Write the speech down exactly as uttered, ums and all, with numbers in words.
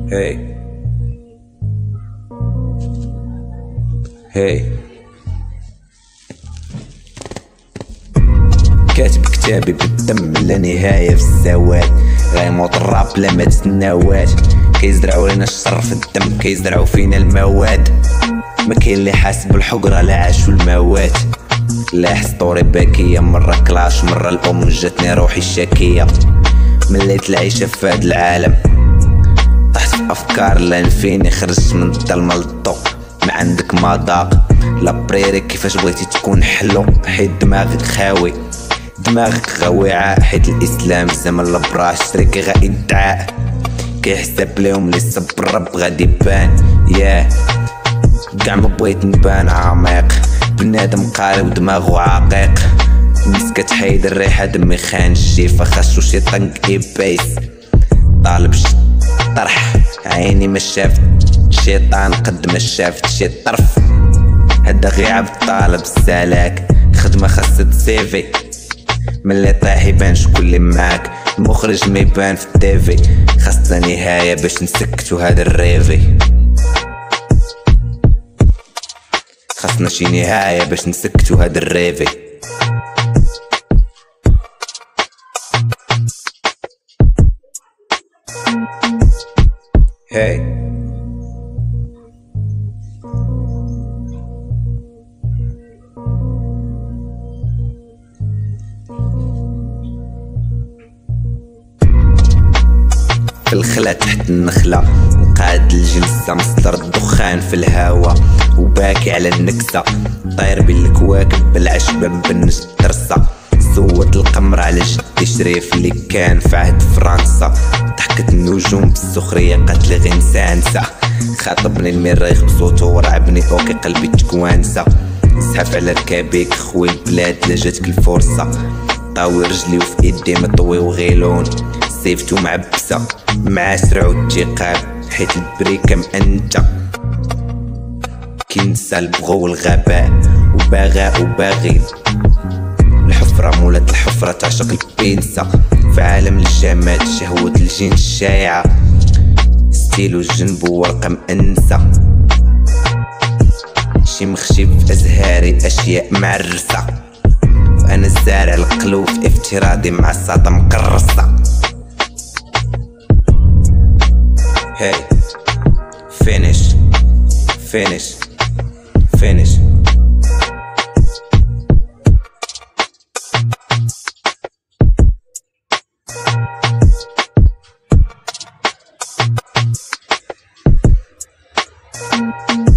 هاي هاي كاتب كتابي بالدم لا نهاية في السواد، غيموت الراب بلا ما تسناوات. كيزرعو لينا الشر في الدم، كيزرعو فينا المواد. ما كاين اللي حاسب الحقرة لا عاشو الموات. لا حسطوري باكية، مرة كلاش مرة الأم جاتني روحي الشاكية. مليت العيشة في هاد العالم، طحت في أفكار لا نفيني، خرجت من الظلمة للضوء. ما عندك مذاق لا بريري، كيفاش بغيتي تكون حلو حيت دماغك خاوي. دماغك غويعة حيت الإسلام زمن البراش شريكي غا إدعاء. كيحسب ليهم لي صب الرب غادي يبان. ياه كاع ما بغيت نبان عميق، بنادم قاري ودماغو عقيق. الناس كتحيد الريحة دمي خان الجيفة، خاصو شي طنق إبايس. طالب طرح عيني ما شافت الشيطان قد ما شافت شي طرف. هدا غي عبد طالب السلاك، خدمة خاصها سيفي. ملي طايح يبان شكون اللي معاك، المخرج ما يبان في التيفي. خاصنا نهاية باش نسكتو هاد الريفي، خاصنا شي نهاية باش نسكتو هاد الريفي. هاي في الخلا تحت النخلة، مقاد الجلسة مصدر الدخان في الهوا، وباكي على النكسة. طاير بين الكواكب بالعشبة مبنش الدرسة. سوت القمر على جدي شريف اللي كان في عهد فرنسا. ضحكت النجوم بالسخرية قاتلي غي نسانسة. خاطبني المريخ بصوتو ورعبني اوكي قلبي تكوانسة. زحف على ركابيك خوي البلاد لا جاتك الفرصة. طاوي رجلي وفي ايدي مطوي وغيلون، سيفتو معبسة مع سرعو التقاب حيت البريكة مأنتة. كينسى البغو والغباء وباغاء وباغي. الحفرة مولات الحفرة تعشق البينسة. في عالم الجماد شهوة الجين الشايعة، ستيلو الجنب وورقة مأنسة. شي مخشي في أزهاري أشياء معرسة، وأنا زارع القلوب افتراضي مع الساطة مقرصة. Hey, finish, finish, finish. Thank you.